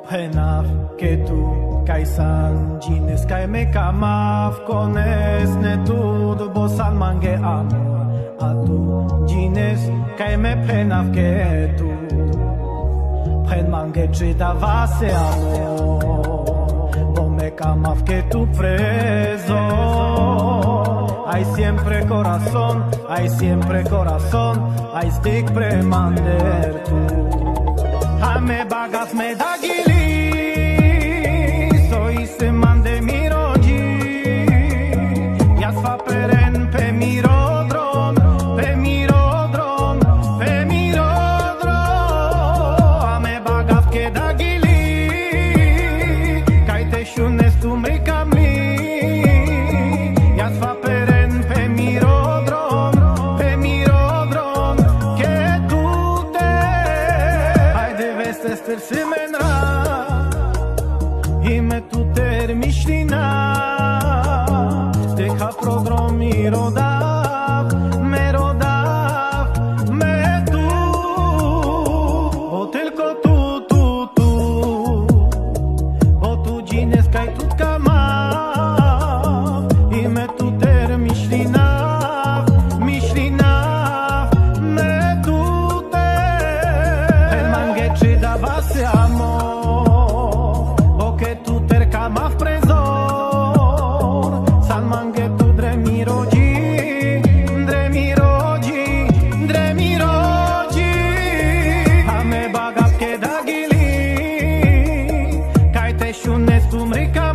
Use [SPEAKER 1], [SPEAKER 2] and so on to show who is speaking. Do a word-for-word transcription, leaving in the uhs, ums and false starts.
[SPEAKER 1] Penav que tu kaisan gines kai me kamav cones ne tudo bosan mange amor a tu gines kai me penav que tu pen mange ci davase amor bo me kamav que tu preso hay siempre corazón hay siempre corazón hay stick premander tu a me bagas me dagili se mande mirogi ja sva peren pe mirodrom pe mirodrom pe mirodrom a me bagav ke dagili kai te shunes tu mrikamli ja sva peren pe mirodrom pe mirodrom ke tu te hajde veste stërsimenra i me tu termiština Teka progromi rodav, me rodav, me tu Hotelko tu, tu, tu O tu gines kaj tu kamav I me tu termiština Miština me tu te El mange ci dava se amor Kamav prezor San mange tu dremi rogi Dremi rogi Dremi rogi A me bagav ke dagili Kaj te shunes tu mrika